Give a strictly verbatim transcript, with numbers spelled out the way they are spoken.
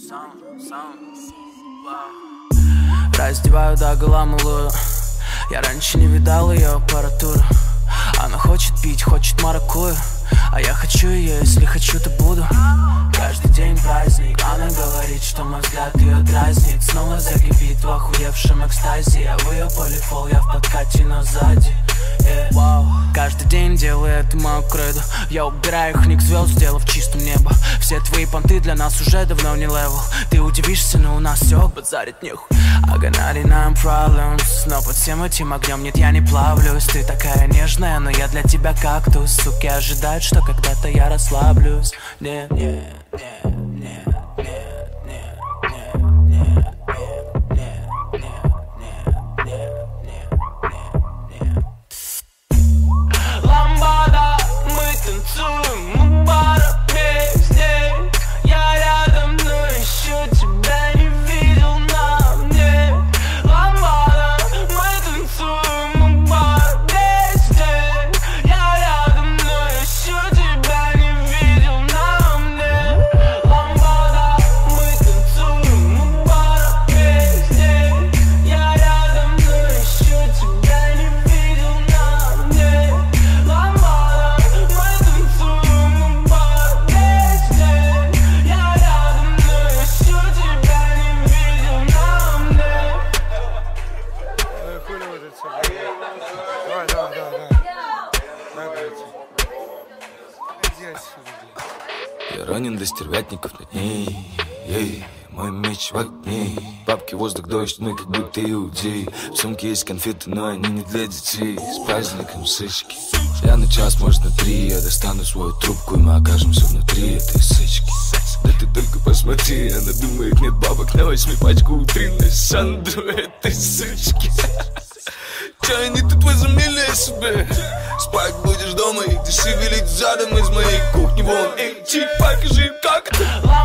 Раздеваю догола малую. Я раньше не видал ее аппаратуру. Она хочет пить, хочет маракую, а я хочу ее, если хочу, то буду. Каждый день праздник. Она говорит, что мой взгляд ее дразнит. Снова закипит в охуевшем экстазе. Я в ее полифол, я в подкате, но сзади. Yeah. Wow. Каждый день делаю это мою кредо. Я убираю их ник звезд, сделав чистым небо. Все твои понты для нас уже давно не левел. Ты удивишься, но у нас все базарит нехуй. I got ninety-nine problems, но под всем этим огнем нет, я не плавлюсь. Ты такая нежная, но я для тебя кактус. Суки ожидают, что когда-то я расслаблюсь. Нет, нет, нет, нет. Танцуем у бара без ней. Я рядом, но еще тебя не видел на мне. Ламбада, мы танцуем у бара без ней. Я рядом, но еще тебя не видел на мне. Ламбада, мы танцуем у бара без ней. Я рядом, но еще тебя не видел на мне. Ламбада, Давай, давай, давай, давай. Я ранен до стервятников над ней. Ей, мой меч в огне. Бабки, воздух, дождь, мы как будто иудеи. В сумке есть конфеты, но они не для детей. С праздником сычки. Я на час, может на три. Я достану свою трубку, и мы окажемся внутри этой сычки. Да ты только посмотри, она думает, нет бабок на восьми пачку утренней Сандру этой сычки. Че они тут возомнили о себе? Спать будешь дома, и ты шевелить задом из моей кухни вон. Эй, чик, покажи, как это.